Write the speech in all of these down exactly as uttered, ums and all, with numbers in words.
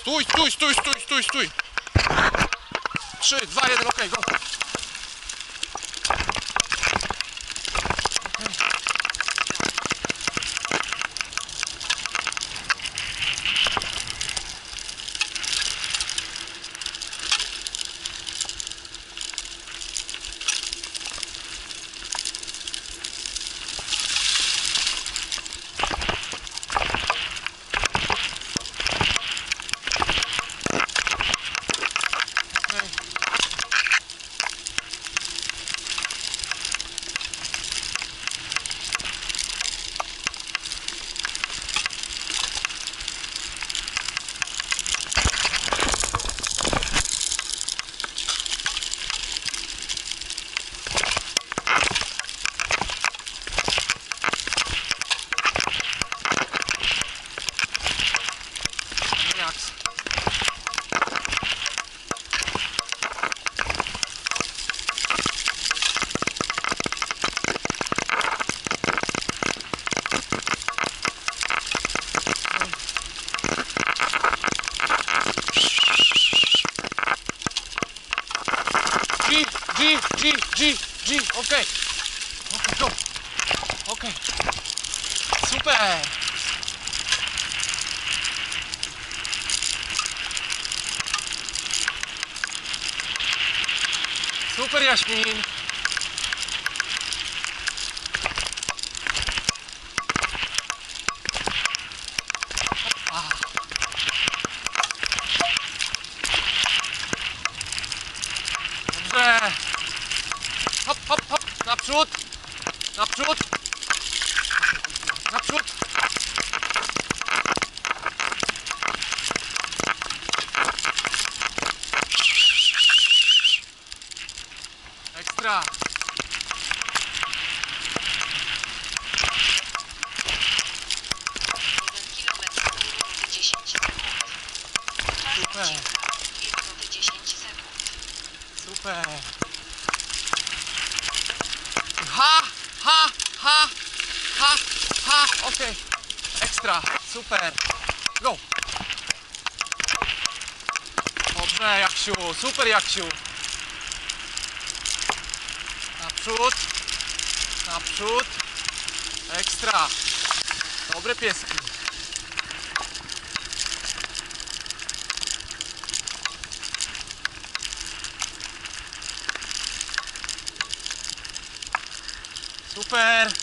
Stój, stój, stój, stój, stój, stój. trzy, dwa, jeden, okej, go. G, G, G, G, okej. Okej, go. Okej. Super. Super, Jaśmin. Dobrze. Hop, hop, hop. Naprzód. Naprzód. Naprzód. Ekstra. Super. Super. Ha, ha, ha, ha, ha, okej. Okay. Ekstra, super. Go. Dobrze, Jaksiu, super, Jaksiu. Naprzód, naprzód. Ekstra. Dobre pieski. Super!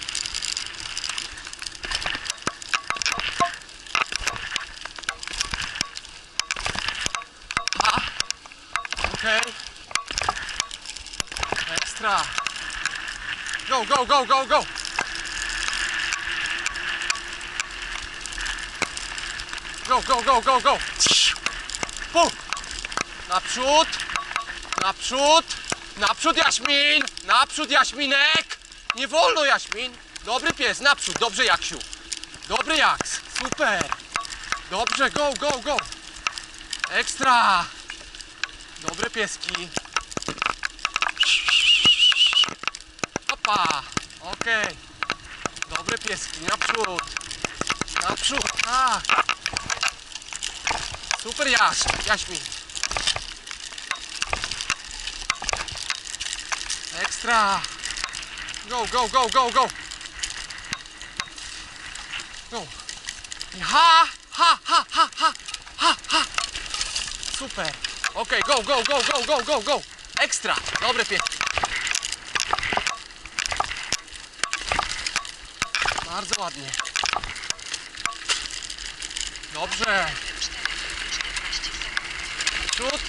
Ha! Okej! Okay. Ekstra! Go, go, go, go, go! Go, go, go, go, go! Pum! Naprzód! Naprzód! Naprzód, Jaśmin! Naprzód, Jaśminek! Nie wolno, Jaśmin! Dobry pies, naprzód, dobrze, Jaksiu. Dobry Jaks, super. Dobrze, go, go, go. Ekstra. Dobre pieski. Opa, okej. Okay. Dobre pieski, naprzód. Naprzód, tak. Super, Jaś, Jaśmin. Ekstra. Go, go, go, go, go. Go. Ha, ha, ha, ha, ha, ha, ha. Super. Okej, okay, go, go, go, go, go, go, go. Ekstra. Dobre pieski. Bardzo ładnie. Dobrze. Przód.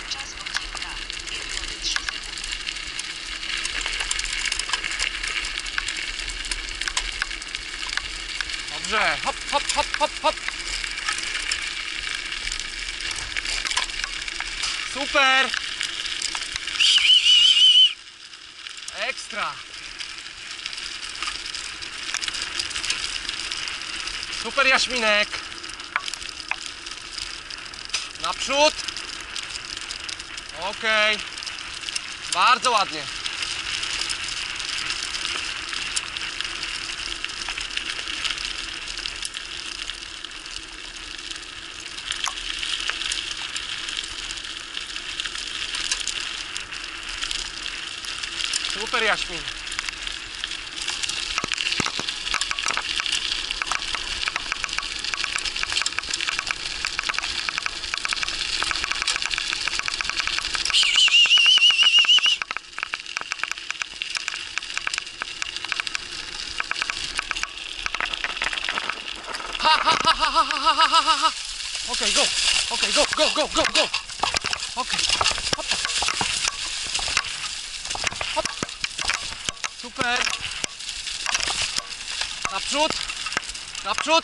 Dobrze, hop, hop, hop, hop, hop. Super. Ekstra. Super, Jaśminek. Naprzód. Okej. Okay. Bardzo ładnie. Super, Jaśmin. Ha ha ha ha ha ha ha ha ha ha. Okay, go. Okay, go, go, go, go, go. Okay. Hop. Hop. Super. Naprzód. Naprzód.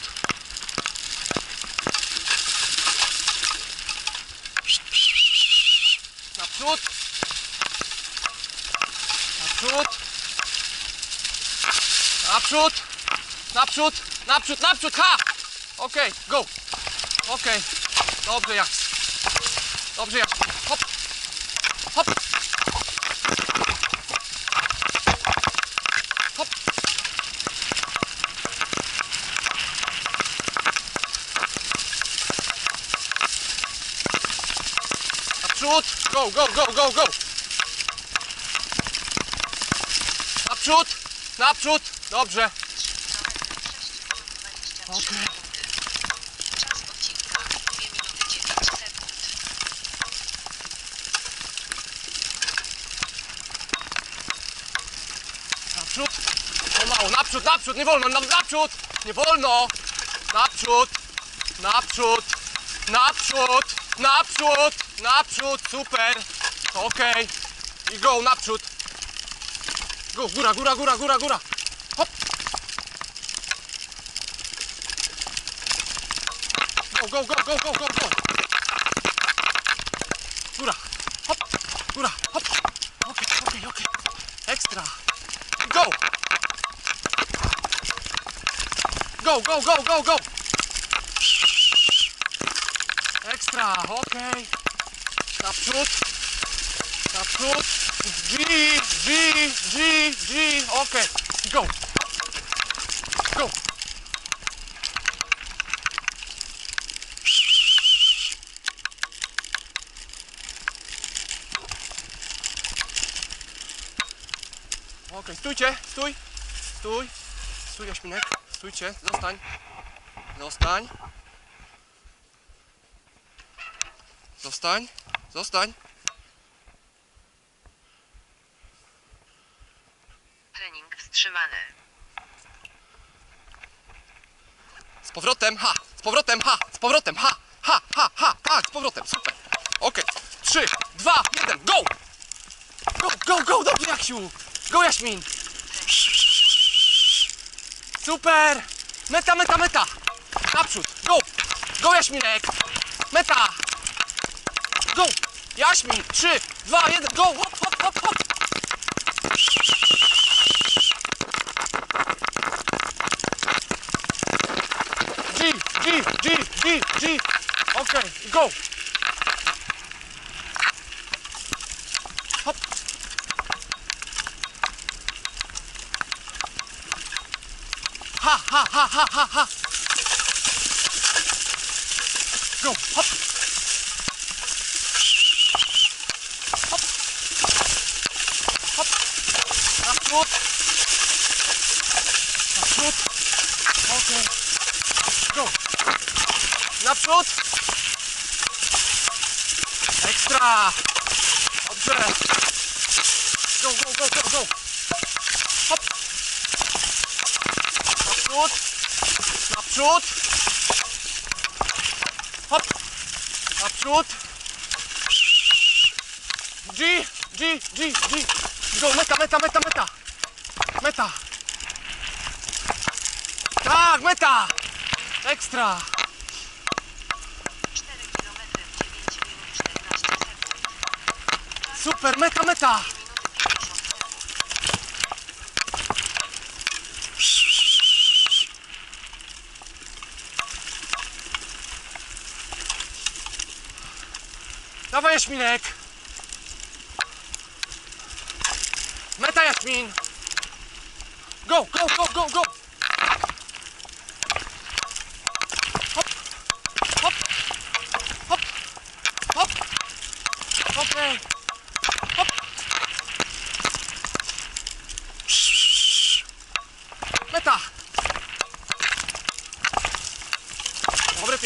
Naprzód. Naprzód. Naprzód. Naprzód. Naprzód, naprzód, ha! Okej, okay, go. Okej, okay. Dobrze, jak. Dobrze, jak. Hop. Hop. Hop. Naprzód. Go, go, go, go, go. Naprzód. Naprzód. Dobrze. Okay. Naprzód. Pomału, naprzód, naprzód, nie wolno, naprzód, nie wolno. Naprzód, naprzód, naprzód, naprzód, naprzód, super. Okej. Okay. I go, naprzód. Go, góra, góra, góra, góra, góra. Hop. Go, go, go, go, go, go. Góra, hop, góra, hop. Okej, okay, okej, okay, okej. Okay. Ekstra. Go. Go, go, go, go, go. Ekstra, okej. Okay. Naprzód. Naprzód. G, G, G, G. Okej. Okay. Go. Go. Okej, okay, stójcie, stój, stój, stój, Jaśminek, stójcie, zostań, zostań, zostań, zostań. Trening wstrzymany. Z powrotem, ha, z powrotem, ha, z powrotem, ha, ha, ha, ha, tak, z powrotem, super. Okej, okay. trzy, dwa, jeden, go! Go, go, go, dobrze, Jaksiu, go, Jaśmin. Super! Meta, meta, meta! Naprzód! Go! Go, Jaśminek! Meta! Go! Jaśmin! trzy, dwa, jeden, go! Hop, hop, hop, hop! G, G, G, G, G! Okej, okay, go! Hop! Ha, ha, ha, ha, ha, ha! Go, hop! Hop! Hop! Naprzód! Naprzód! Okej! Okay. Go! Naprzód! Ekstra! Dobrze! Go, go, go, go, go! Hop! Naprzód! Naprzód! Hop! Naprzód! G! G! G! G! Go! Meta, meta, meta, meta! Meta! Tak! Meta! Ekstra! cztery kilometry w dziewięć minut czternaście sekund. Super! Meta, meta! Dawaj, Jaśminek! Meta, Jaśmin! Go, go, go, go, go! Hop! Hop! Hop! Hop! Okej! Okay. Hop!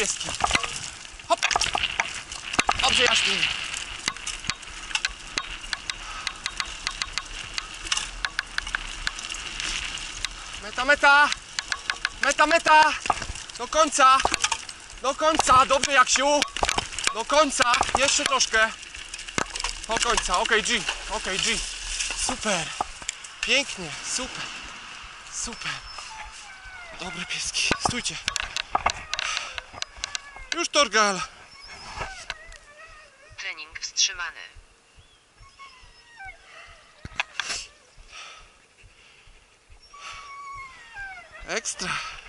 pieski. Hop. Dobrze, Jaśmin. Meta, meta. Meta, meta. Do końca. Do końca. Dobrze, Jaksiu. Do końca. Jeszcze troszkę. Do końca. Ok, G. Ok, G. Super. Pięknie. Super. Super. Dobre pieski. Stójcie. Już Torgal. Trening wstrzymany. Ekstra.